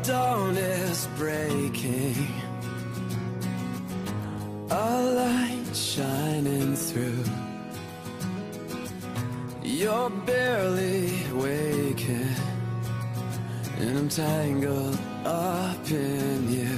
dawn is breaking, a light shining through. You're barely waking, and I'm tangled up in you.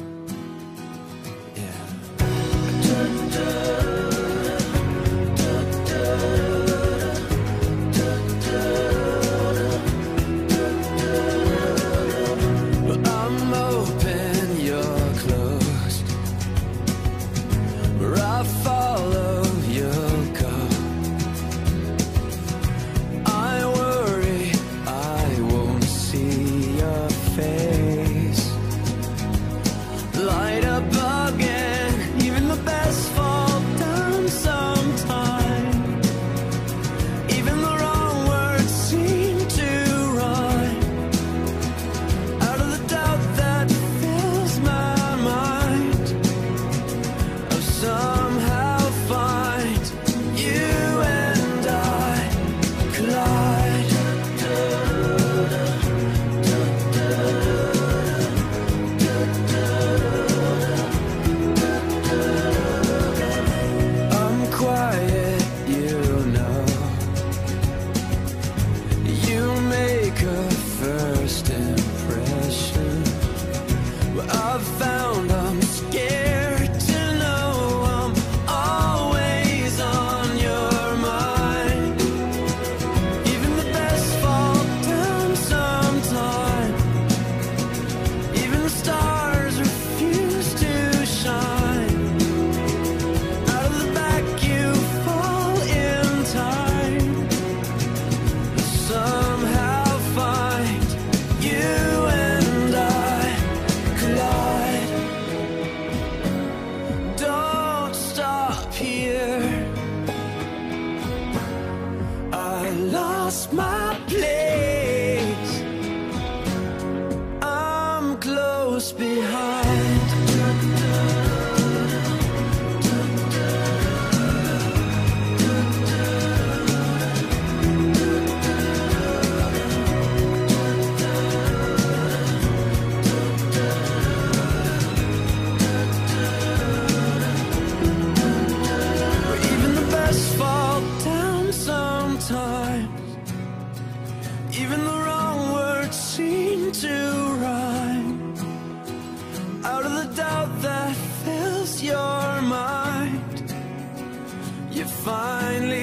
My place, I'm close behind. Even the best fall down sometimes. Even the wrong words seem to rhyme. Out of the doubt that fills your mind, you finally